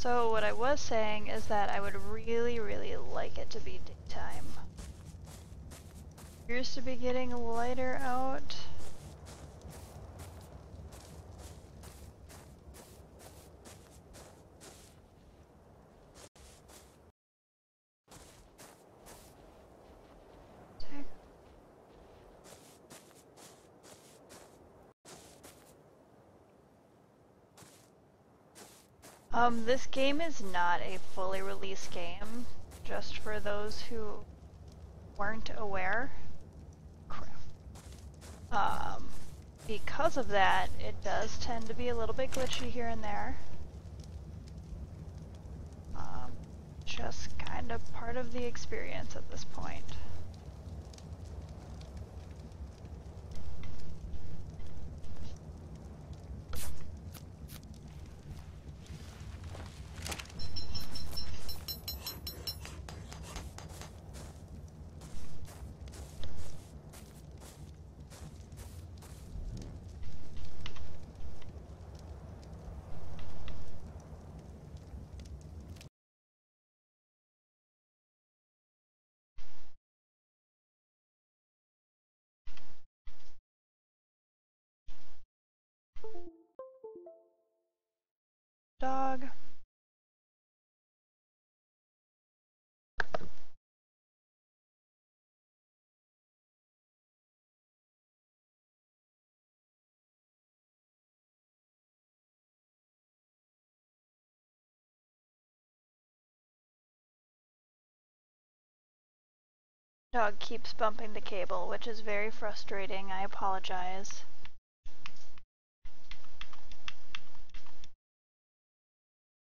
So what I was saying is that I would really, really like it to be daytime. Appears to be getting lighter out. This game is not a fully released game, just for those who weren't aware. Crap. Because of that, it does tend to be a little bit glitchy here and there. Just kind of part of the experience at this point. Dog. Dog keeps bumping the cable, which is very frustrating. I apologize.